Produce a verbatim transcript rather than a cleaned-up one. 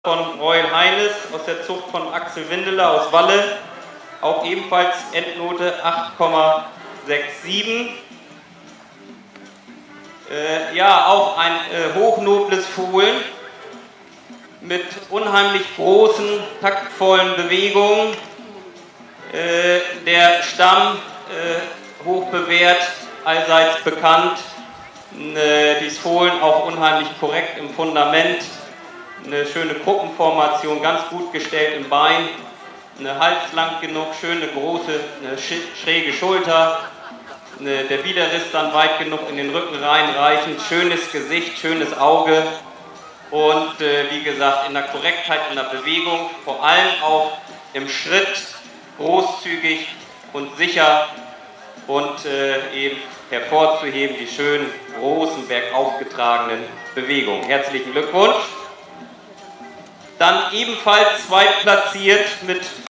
von Royal Highness aus der Zucht von Axel Windeler aus Walle, auch ebenfalls Endnote acht Komma siebenundsechzig. Äh, ja, auch ein äh, hochnobles Fohlen mit unheimlich großen, taktvollen Bewegungen. Äh, der Stamm äh, hoch bewährt, allseits bekannt. Äh, dieses Fohlen auch unheimlich korrekt im Fundament. Eine schöne Gruppenformation, ganz gut gestellt im Bein. Eine Hals lang genug, schöne große, eine schräge Schulter. Eine, der Widerriss dann weit genug in den Rücken reinreichend. Schönes Gesicht, schönes Auge. Und äh, wie gesagt, in der Korrektheit, in der Bewegung, vor allem auch im Schritt, großzügig und sicher und äh, eben hervorzuheben die schönen, großen, bergauf getragenen Bewegungen. Herzlichen Glückwunsch. Dann ebenfalls zweitplatziert mit